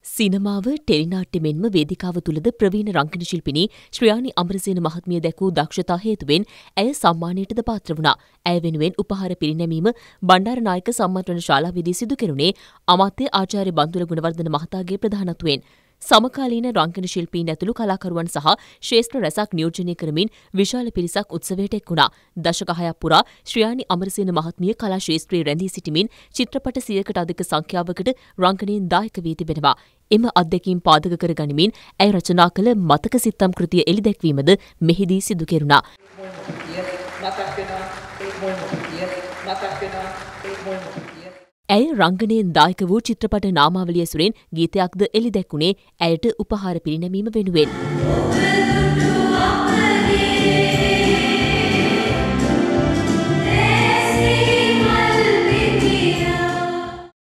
සිනමාව ටෙලිනාට්‍ය මෙන්ම වේදිකාව තුළද ප්‍රවීණ රංගන ශිල්පිනී ශ්‍රියානි අමරසේන මහත්මිය දැකූ දක්ෂතා හේතුවෙන් ඇය සම්මානයටද පාත්‍ර වුණා. ඇය වෙනුවෙන් උපහාර පිරිනැමීම බණ්ඩාරනායක සම්මන්ත්‍රණ ශාලාවේදී සිදු කෙරුණේ අමාත්‍ය ආචාර්ය බන්දුල ගුණවර්ධන මහතාගේ ප්‍රධානත්වයෙන්. සමකාලීන රංගන ශිල්පීන් ඇතුළු කලාකරුවන් සහ ශ්‍රේෂ්ඨ රැසක් නියෝජනය කරමින් විශාල පිරිසක් උත්සවයට එක්වුණා. දශක 6ක් පුරා ශ්‍රියානි අමරසේන මහත්මිය කලා ශාස්ත්‍රයේ රැඳී සිටිමින් චිත්‍රපට 100කට අධික සංඛ්‍යාවකට රංගනයෙන් දායක වී තිබෙනවා. එම අත්දැකීම් පාදක කර ගනිමින් ඇය රචනා කළ මතක සිත්තම් කෘතිය එළිදැක්වීමද මෙහිදී සිදු කෙරුණා. ඇය රංගනයෙන් දායක වූ චිත්‍රපට නාමාවලිය ඇසුරෙන් ගීතයක්ද එළිදැක්වුණේ ඇයට උපහාර පිරිනැමීම වෙනුවෙන්.